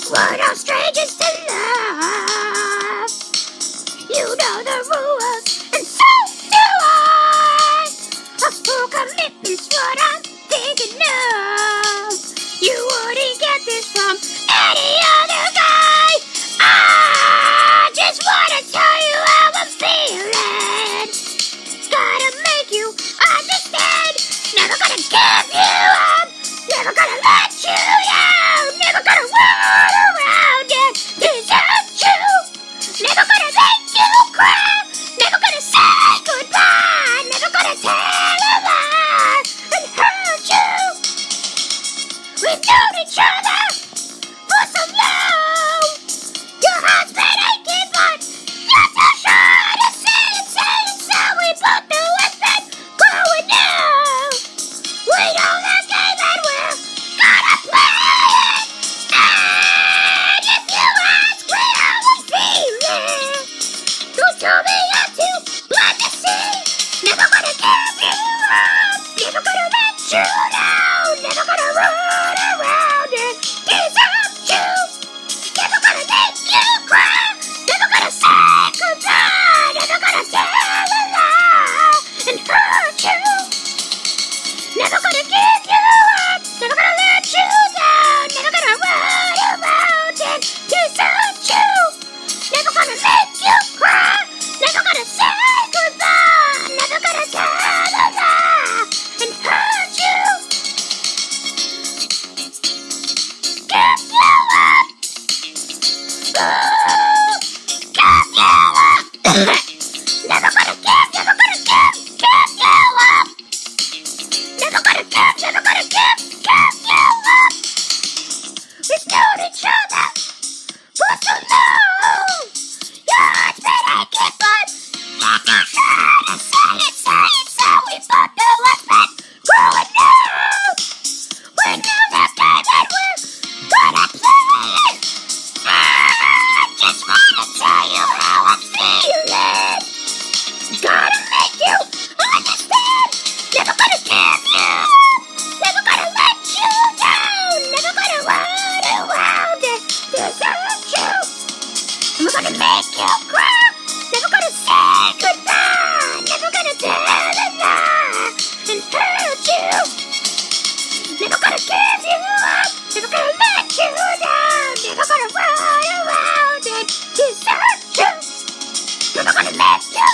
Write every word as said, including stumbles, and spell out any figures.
We're no strangers to love. You know the rules, and so do I. A full commitment's what I'm thinking of. You wouldn't get this from any other guy. I just wanna tell you how I'm feeling. Gotta make you understand. Never gonna give you up. Never gonna let you down. Never gonna run around and desert you. Never gonna make you cry. Never gonna say goodbye. Never gonna tell a lie and hurt you. We've known each other for so long. Your heart's been aching, but you're too shy to say it, say it. So we both know what's been going down. We know the game that we're gonna play it. And if you ask me how I'm feeling, don't tell me I'm too blind to see. Never gonna give you up. Never gonna let you down. Never gonna run around and desert you. Never gonna make you cry. Never gonna say goodbye. Never gonna tell a lie and hurt you. Never gonna give you up. Never gonna let you down. Never gonna run around and desert you. Never gonna make you cry. Never gonna say goodbye. Never gonna tell a lie and hurt you. Give you up. Ooh, give you up. Never gonna give, never gonna give, give you up. Never gonna give, never gonna give, give you up. We've known each other for so long. Your heart's been aching, but you're too shy to say it, say it. So we both know what's been growing up. We know the game that we're gonna play. I just wanna tell you how I'm feeling. Gotta make you understand. Never gonna give you up. Never gonna let you down. Never gonna run around and desert you. Never gonna make you cry. Never gonna say goodbye. Never gonna tell a lie and hurt you. Never gonna give you up. Never gonna let you down. Never gonna run around and desert you. Never gonna make you